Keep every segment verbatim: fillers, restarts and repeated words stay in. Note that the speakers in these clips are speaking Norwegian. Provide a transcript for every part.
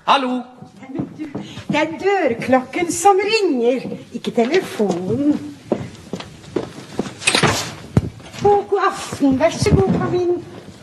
Hallo? Det er dørklokken som ringer, ikke telefonen. Å, god aften, vær så god, kom inn.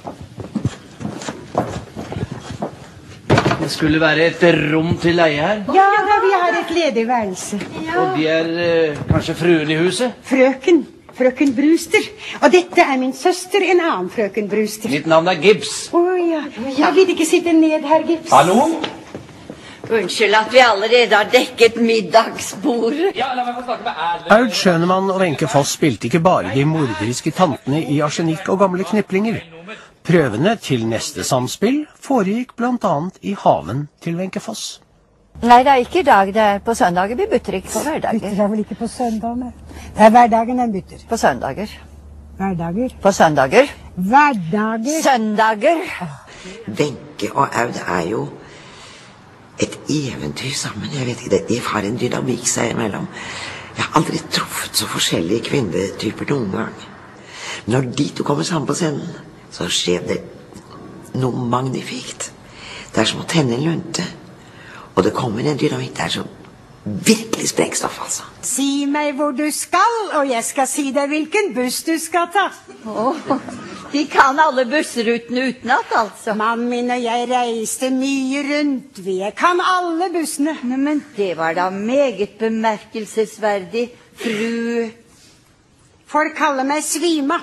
Det skulle være et rom til leie her. Ja, vi har et ledig værelse. Ja. Og de er eh, kanskje fruen i huset? Frøken, frøken Brewster. Og dette er min søster, en annen frøken Brewster. Mitt navn er Gibbs. Å ja, jeg vil ikke sitte ned, herr Gibbs. Hallo? Unnskyld at vi allerede har dekket middagsbordet. Ja, la meg få snakke med Erlend. Aud Schønemann og Wenche Foss spilte ikke bare de morderiske tantene i arsenikk og gamle kniplinger. Prøvene til neste samspill foregikk blant annet i haven til Wenche Foss. Nei, det er ikke i dag, det er på søndager. Vi bytter ikke på hverdager. Bytter er vel ikke på søndagene. Det er hverdagen den bytter. På søndager. Hverdager. På søndager. Hverdager. Søndager. Wenche og Aud er jo et eventyr sammen. Jeg vet ikke, de har en dynamikk seg imellom. Jeg har aldri truffet så forskjellige kvinnetyper noen gang. Men når de to kommer sammen på scenen, så skjer det noe magnifikt. Det er som å tenne en lunte. Og det kommer en dynamikk der som virkelig sprengstoff, altså. Si meg hvor du skal, og jeg skal si deg hvilken buss du skal ta. Oh, de kan alle bussrutene utenat, altså. Mannen min og jeg reiste mye rundt. Vi kan alle bussene. Nei, men det var da meget bemerkelsesverdig, fru... Folk kaller meg Svima.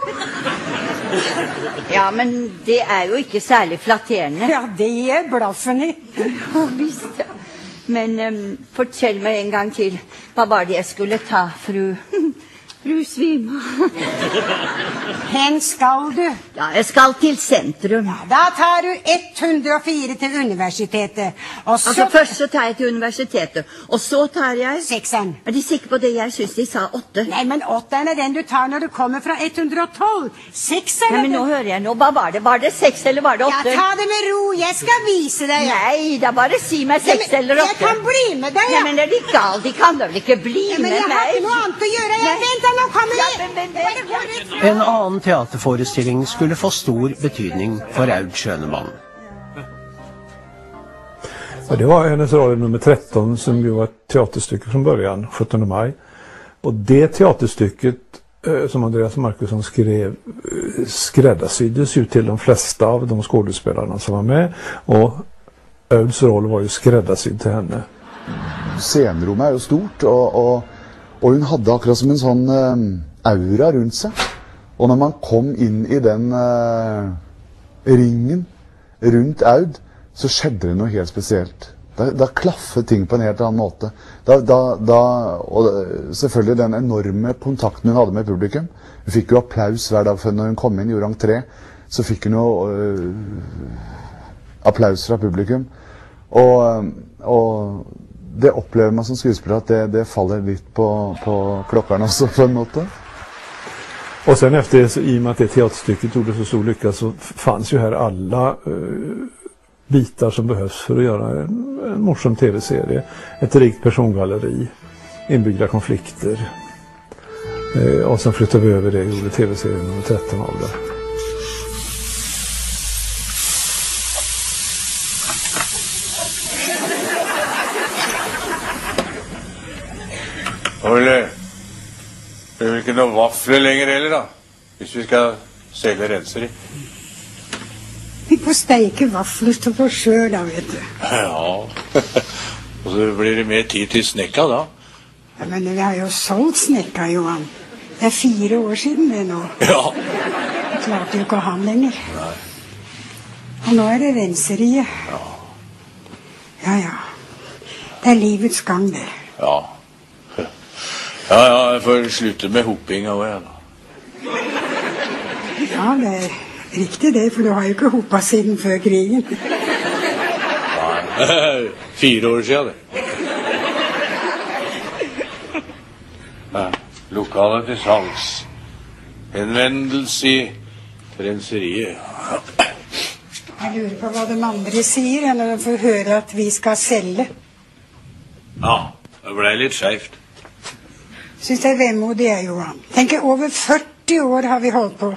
Ja, men det er jo ikke særlig flatterende. Ja, det er blaffen i. Ja, visst. Men um, fortell meg en gang til. Hva var det jeg skulle ta, fru... Fru Svima? Hen skal du? Ja, jeg skal til sentrum. Ja, da tar du ett hundre og fire til universitetet. Og så... Altså, først så tar jeg til universitetet, og så tar jeg... Sekseren. Er de sikre på det? Jeg synes de sa åtte. Nei, men åtteren er den du tar når du kommer fra ett hundre og tolv. Sekseren... Nei, men nå hører jeg nå. Hva var det? Var det seks eller var det åtte? Ja, ta det med ro. Jeg skal vise deg. Nei, da bare si meg seks ja, eller åtte. Jeg kan bli med deg, ja. Nei, men er de gal? De kan da vel ikke bli ja, med meg? Men jeg har ikke noe annet å gjøre. Jeg venter, nå kommer jeg. Ja, men, men, men, En annen teaterforestilling skulle få stor betydning for Aud Schønemann. Ja, det var hennes roll nummer tretton som ju var ett teaterstycke från början, sjuttonde maj. Och det teaterstycket eh, som Andreas Markusson skrev eh, skräddarsyddes ju till de flesta av de skådespelarna som var med. Och Auds roll var ju skräddarsydd till henne. Scenrommet er jo stort, og, og, og hun hadde akkurat som en sånn eh, aura rundt seg. Og når man kom inn i den eh, ringen rundt Aud, så skjedde det noe helt spesielt. Da, da klaffet ting på en helt annen måte. Da, da, da, og selvfølgelig den enorme kontakten hun hadde med publikum. Hun fikk jo applaus hver dag når hun kom inn, gjorde entré. Så fikk hun jo øh, applaus fra publikum. Og, og det opplever man som skuespiller at det, det faller litt på, på klokkeren også, på en måte. Och sen efter, i och med att det teaterstycket gjorde så stor lycka, så fanns ju här alla uh, bitar som behövs för att göra en, en morsom tv-serie. Ett rikt persongalleri, inbyggda konflikter. Uh, och sen flyttade vi över det och gjorde tv-serien nummer tretton av det. Olle, det er vel ikke noe vafler lenger heller da, hvis vi skal selge renser i. Vi får steike vafler til for sjøl da, vet du. Ja, og så blir det mer tid til snekka da. Ja, men vi har jo solgt snekka, Johan. Det er fire år siden det nå. Ja. Jeg klarte jo ikke å ha den lenger. Nei. Og nå er det renseriet. Ja. Ja, ja. Det er livets gang, det. Ja. Ja, ja, jeg får slutte med hoppinga også, ja da. Ja, det er riktig det, for du har jo ikke hoppa siden før krigen. Nei, fire år siden det. Ja, lokalet til salgs. Henvendelse i renseriet. Jeg lurer på hva de andre sier når de får høre at vi skal selge. Ja, det ble litt skjevt. Syns det er vemodig, Johan. Tenker, over førti år har vi holdt på.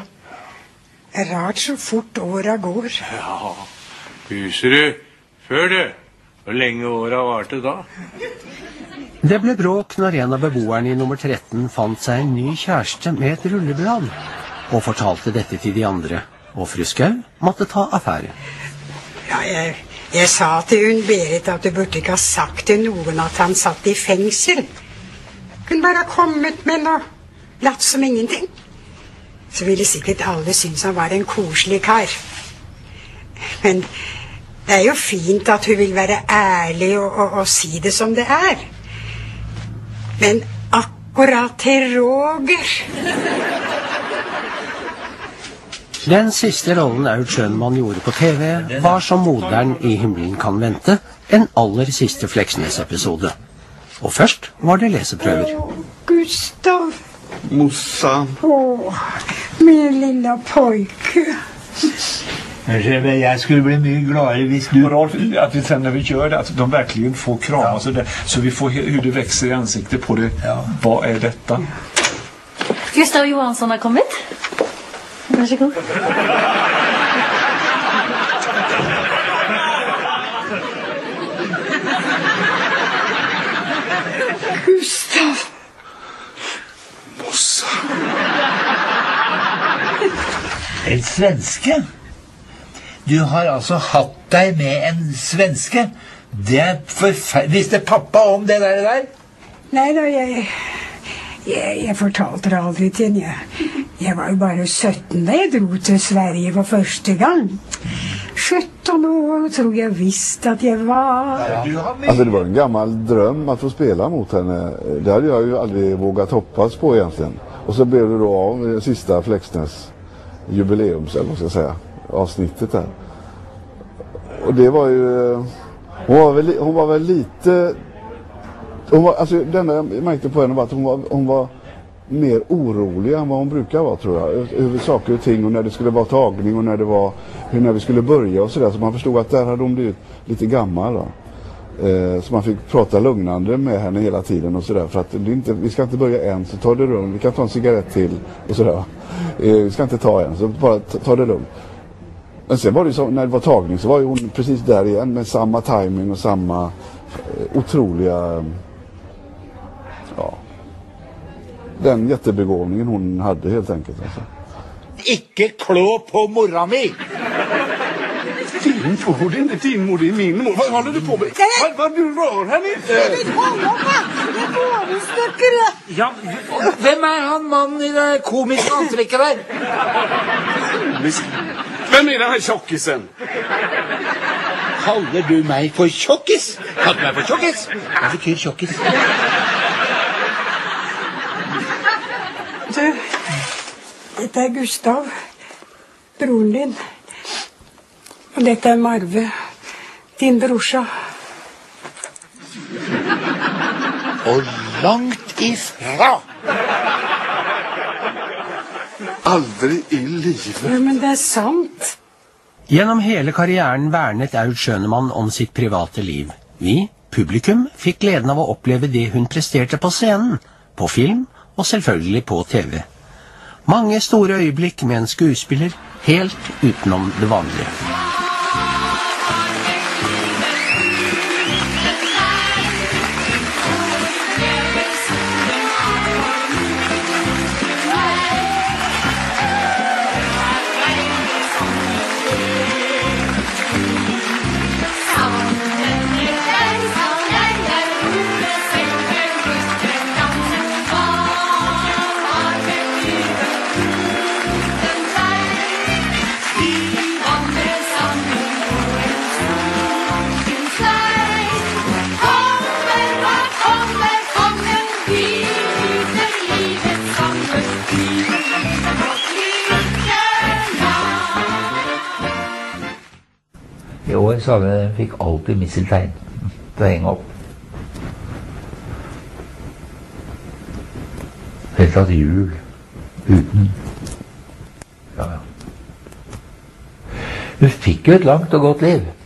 Det er rart så fort åra går. Ja, husker du før det? Hvor lenge året varte da? Det ble bråk når en av beboerne i nummer tretten fant seg en ny kjæreste med et rulleblad, og fortalte dette til de andre, og fru Skau måtte ta affære. Ja, jeg, jeg sa til hun Berit at du burde ikke ha sagt til noen at han satt i fengsel. Hun bare ha kommet med noe, latt som ingenting. Så ville sikkert alle synes han var en koselig kar. Men det er jo fint at hun vil være ærlig og, og, og si det som det er. Men akkurat til Roger. Den siste rollen Aud Schønemann gjorde på T V var som moderen i Himmelen kan vente, en aller siste Fleksnes-episode. Og først var det leseprøver. Åh, Gustav. Mossan. Åh, min lilla pojke. Jag skulle bli mycket gladare hvis du... Rolf, att vi sen när vi gör det, att de verkligen får krama, ja. så, det, så vi får hur det växer i ansiktet på det. Ja. Vad är detta? Gustav Johansson har kommit. Varsågod. Gustav. Mossa. En svenske? Du har altså hatt deg med en svenske? Det er forferdelig. Visste pappa om det der? der? Nei da, jeg, jeg, jeg fortalte det aldri til henne. Jeg, jeg var jo bare sytten da jeg dro til Sverige for første gang. sjutton år tror jeg visst at jeg var. Alltså det var en gammal dröm att få spela mot henne. Det hade jag ju aldrig vågat hoppas på egentligen. Och så blev det då av sista Fleksnes jubileums, eller vad ska jag säga, avsnittet där. Och det var ju, hon var väl, hon var väl lite, hon var, alltså det enda jag märkte på henne var att hon var, hon var mer orolig än vad hon brukar vara, tror jag. Över saker och ting, och när det skulle vara tagning och när det var, hur när vi skulle börja och sådär. Så man förstod att där hade hon blivit lite gammal då. Eh, så man fick prata lugnande med henne hela tiden och sådär. För att det inte, vi ska inte börja än, så ta det lugnt. Vi kan ta en cigarett till och sådär. Eh, vi ska inte ta en, så bara ta, ta det lugnt. Men sen var det så, när det var tagning så var ju hon precis där igen med samma timing och samma eh, otroliga, ja, den jättebegåvningen hon hade helt enkelt. Alltså. Ikke klå på mora mi! Din mor, det är inte din mor, det är min mor. Vad håller du på med? Vad, vad du rör henne inte? Det var det stycket. Ja, hvem er han mannen i det komiske antrekket der? Vem är den här tjockisen? Kaller du meg for tjokkis? Kaller du meg for tjokkis? Hva betyr tjokkis? Du, dette er Gustav, broren din. Og dette er Marve, din brorsa. Og langt ifra! Aldri i livet. Ja, men det er sant. Gjennom hele karrieren vernet Aud Schønemann om sitt private liv. Vi, publikum, fikk gleden av å oppleve det hun presterte på scenen, på film og selvfølgelig på T V. Mange store øyeblikk med en skuespiller helt utenom det vanlige. I år så vi fikk alltid misseltein til å henge opp. Helt tatt jul uten. Ja, ja. Vi fikk jo et langt og godt liv.